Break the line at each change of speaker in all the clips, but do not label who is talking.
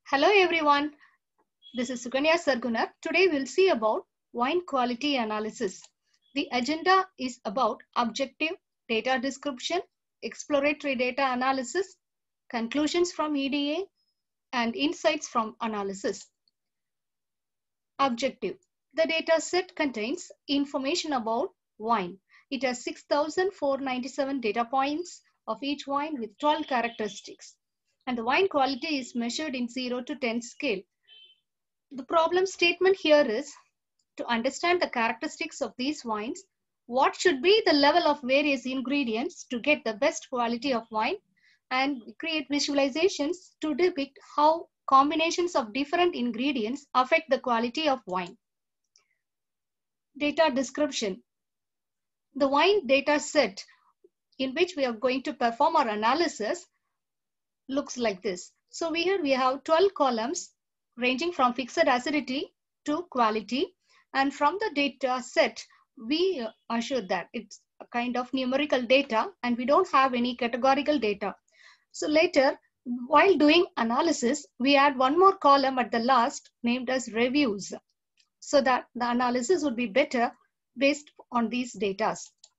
Hello everyone, this is Sukanya Sargunar. Today we'll see about wine quality analysis. The agenda is about objective data description, exploratory data analysis, conclusions from EDA, and insights from analysis. Objective. The data set contains information about wine. It has 6,497 data points of each wine with 12 characteristics. And the wine quality is measured in 0 to 10 scale. The problem statement here is to understand the characteristics of these wines, what should be the level of various ingredients to get the best quality of wine, and create visualizations to depict how combinations of different ingredients affect the quality of wine. Data description. The wine data set in which we are going to perform our analysis looks like this. So here we have 12 columns ranging from fixed acidity to quality, and from the data set we assure that it's a kind of numerical data and we don't have any categorical data. So later, while doing analysis, we add one more column at the last named as reviews, so that the analysis would be better based on these data.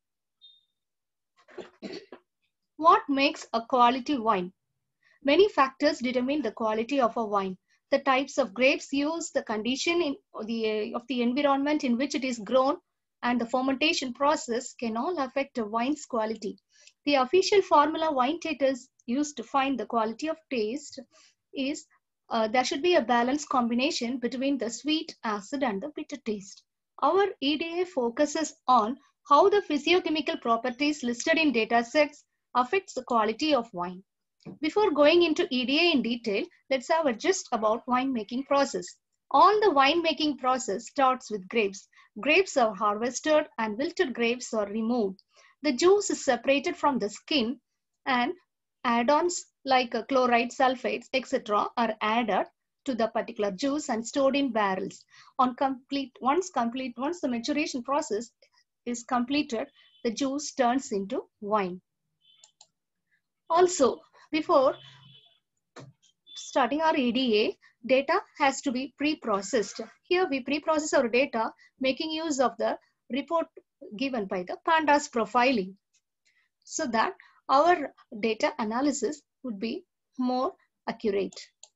What makes a quality wine? Many factors determine the quality of a wine. The types of grapes used, the condition of the environment in which it is grown, and the fermentation process can all affect a wine's quality. The official formula wine taters use to find the quality of taste is there should be a balanced combination between the sweet, acid, and the bitter taste. Our EDA focuses on how the physiochemical properties listed in data sets affects the quality of wine. Before going into EDA in detail, let's have a gist about winemaking process. All the winemaking process starts with grapes. Grapes are harvested and wilted grapes are removed. The juice is separated from the skin and add-ons like chloride, sulfates, etc. are added to the particular juice and stored in barrels. Once the maturation process is completed, the juice turns into wine. Also, before starting our EDA, data has to be pre-processed. Here we pre-process our data making use of the report given by the Pandas profiling, so that our data analysis would be more accurate.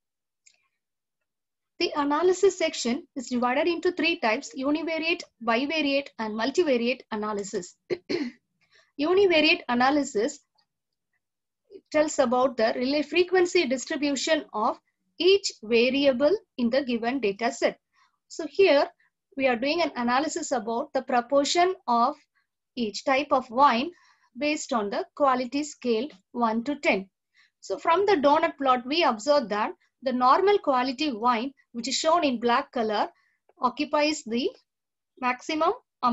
The analysis section is divided into three types: univariate, bivariate, and multivariate analysis. Univariate analysis tells about the frequency distribution of each variable in the given data set. So here we are doing an analysis about the proportion of each type of wine based on the quality scale 1 to 10. So from the donut plot, we observe that the normal quality wine, which is shown in black color, occupies the maximum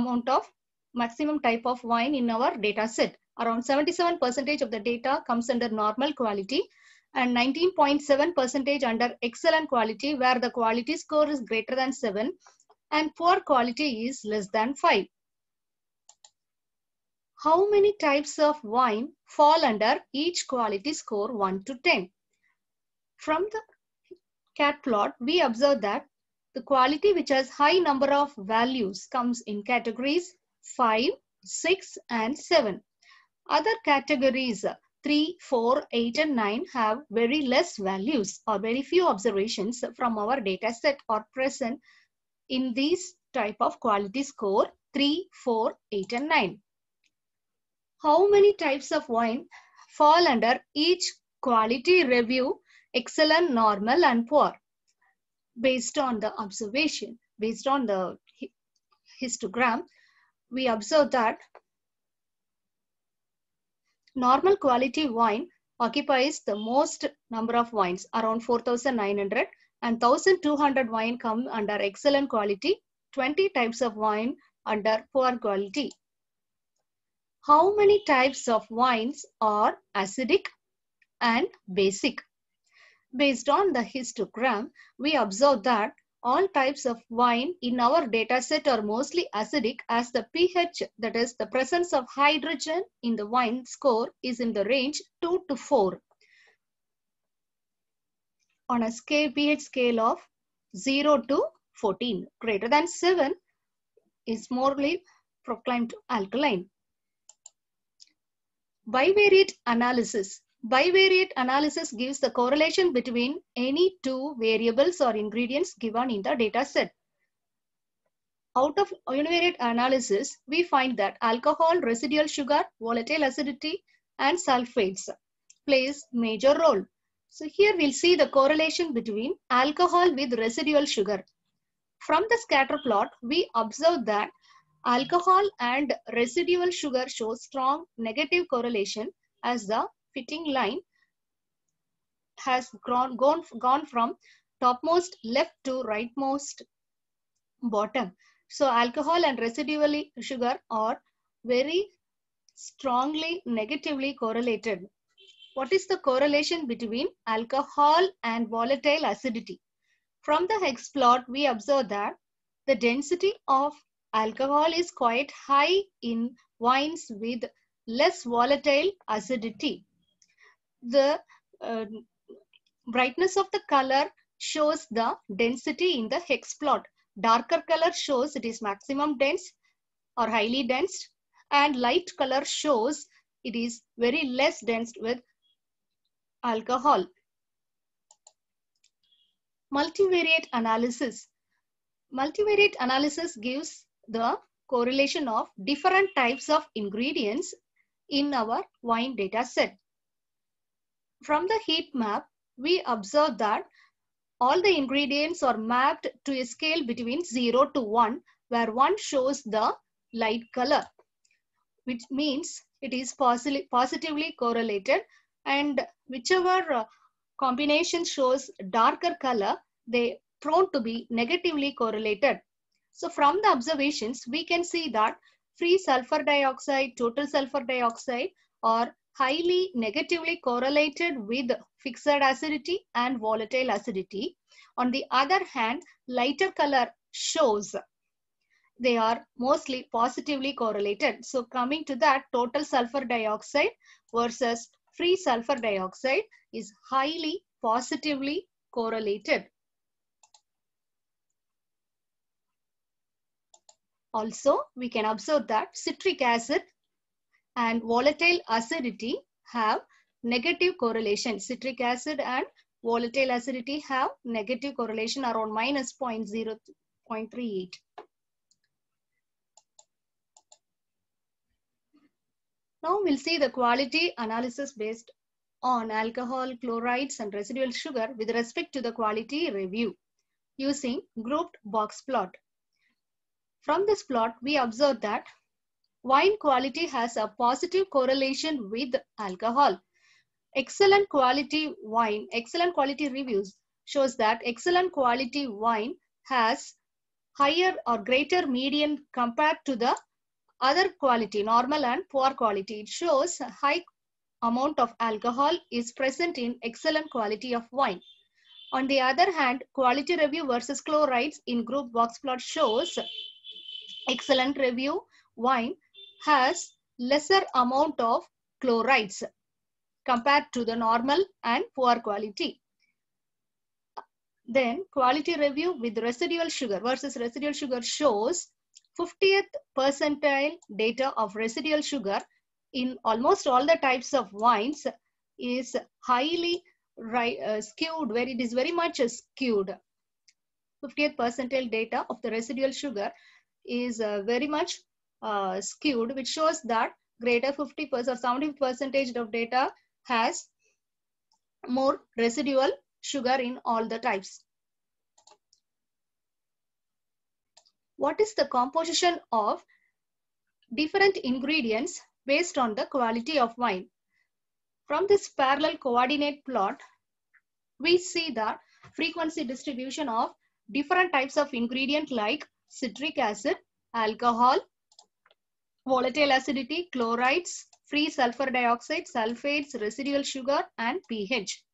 type of wine in our data set. Around 77% of the data comes under normal quality and 19.7% under excellent quality, where the quality score is greater than 7 and poor quality is less than 5. How many types of wine fall under each quality score 1 to 10? From the cat plot, we observe that the quality which has high number of values comes in categories 5, 6, and 7. Other categories 3, 4, 8, and 9 have very less values or very few observations from our data set are present in these type of quality score 3, 4, 8, and 9. How many types of wine fall under each quality review: excellent, normal, and poor? Based on the observation, based on the histogram, we observe that normal quality wine occupies the most number of wines, around 4,900, and 1,200 wine come under excellent quality, 20 types of wine under poor quality. How many types of wines are acidic and basic? Based on the histogram, we observe that all types of wine in our data set are mostly acidic, as the pH, that is the presence of hydrogen in the wine score, is in the range 2 to 4. on a pH scale of 0 to 14. Greater than 7 is morely proclaimed alkaline. Bivariate analysis. Bivariate analysis gives the correlation between any two variables or ingredients given in the data set. Out of univariate analysis, we find that alcohol, residual sugar, volatile acidity, and sulfates plays major role. So here we'll see the correlation between alcohol with residual sugar. From the scatter plot, we observe that alcohol and residual sugar show strong negative correlation as the fitting line has gone from topmost left to rightmost bottom. So alcohol and residual sugar are very strongly negatively correlated. What is the correlation between alcohol and volatile acidity? From the hex plot, we observe that the density of alcohol is quite high in wines with less volatile acidity. The brightness of the color shows the density in the hex plot. Darker color shows it is maximum dense or highly dense, and light color shows it is very less dense with alcohol. Multivariate analysis. Multivariate analysis gives the correlation of different types of ingredients in our wine data set. From the heat map, we observe that all the ingredients are mapped to a scale between 0 to 1, where 1 shows the light color, which means it is positively correlated, and whichever combination shows darker color, they prone to be negatively correlated. So from the observations, we can see that free sulfur dioxide, total sulfur dioxide are highly negatively correlated with fixed acidity and volatile acidity. On the other hand, lighter color shows they are mostly positively correlated. So coming to that, total sulfur dioxide versus free sulfur dioxide is highly positively correlated. Also, we can observe that citric acid and volatile acidity have negative correlation. Citric acid and volatile acidity have negative correlation around minus 0.38. Now we'll see the quality analysis based on alcohol, chlorides, and residual sugar with respect to the quality review using grouped box plot. From this plot, we observe that wine quality has a positive correlation with alcohol. Excellent quality wine, excellent quality reviews shows that excellent quality wine has higher or greater median compared to the other quality, normal and poor quality. It shows a high amount of alcohol is present in excellent quality of wine. On the other hand, quality review versus chlorides in group box plot shows excellent review wine has lesser amount of chlorides compared to the normal and poor quality. Then quality review with residual sugar versus residual sugar shows 50th percentile data of residual sugar in almost all the types of wines is highly skewed, where it is very much skewed. 50th percentile data of the residual sugar is very much skewed, which shows that greater 50% or 70% of data has more residual sugar in all the types. What is the composition of different ingredients based on the quality of wine? From this parallel coordinate plot, we see the frequency distribution of different types of ingredient like citric acid, alcohol, volatile acidity, chlorides, free sulfur dioxide, sulfates, residual sugar, and pH.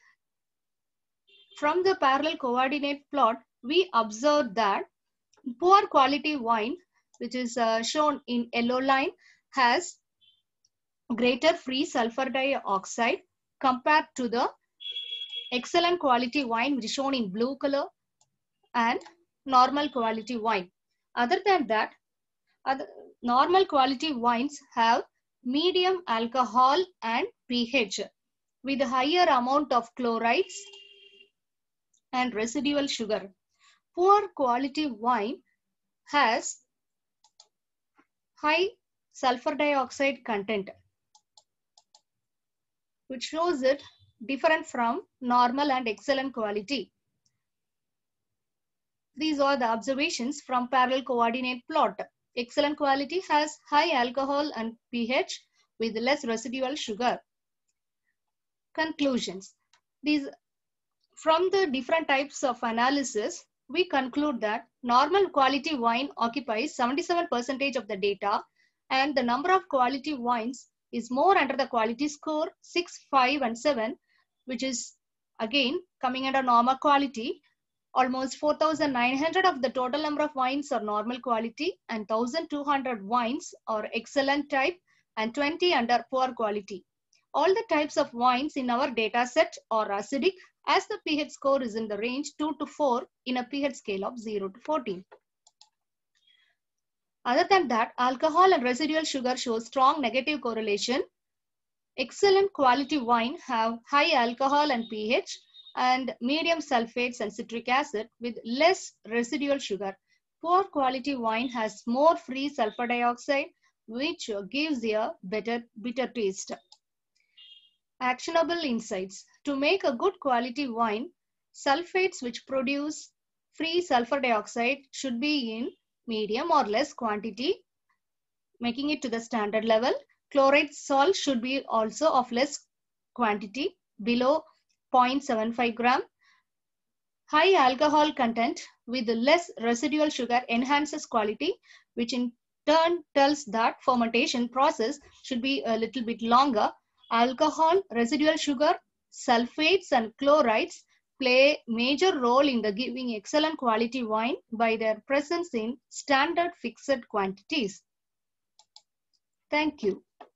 From the parallel coordinate plot, we observe that poor quality wine, which is shown in yellow line, has greater free sulfur dioxide compared to the excellent quality wine, which is shown in blue color, and normal quality wine. Other than that, normal quality wines have medium alcohol and pH with a higher amount of chlorides and residual sugar. Poor quality wine has high sulfur dioxide content, which shows it different from normal and excellent quality. These are the observations from parallel coordinate plot. Excellent quality has high alcohol and pH with less residual sugar. Conclusions. From the different types of analysis, we conclude that normal quality wine occupies 77% of the data, and the number of quality wines is more under the quality score 6, 5, and 7, which is again coming under normal quality. Almost 4,900 of the total number of wines are normal quality, and 1,200 wines are excellent type, and 20 under poor quality. All the types of wines in our data set are acidic, as the pH score is in the range 2 to 4 in a pH scale of 0 to 14. Other than that, alcohol and residual sugar show strong negative correlation. Excellent quality wine have high alcohol and pH and medium sulfates and citric acid with less residual sugar. Poor quality wine has more free sulfur dioxide, which gives a bitter taste. Actionable insights. To make a good quality wine, sulfates which produce free sulfur dioxide should be in medium or less quantity, making it to the standard level. Chloride salt should be also of less quantity, below 0.75 gram. High alcohol content with less residual sugar enhances quality, which in turn tells that fermentation process should be a little bit longer. Alcohol, residual sugar, sulfates, and chlorides play major role in the giving excellent quality wine by their presence in standard fixed quantities. Thank you.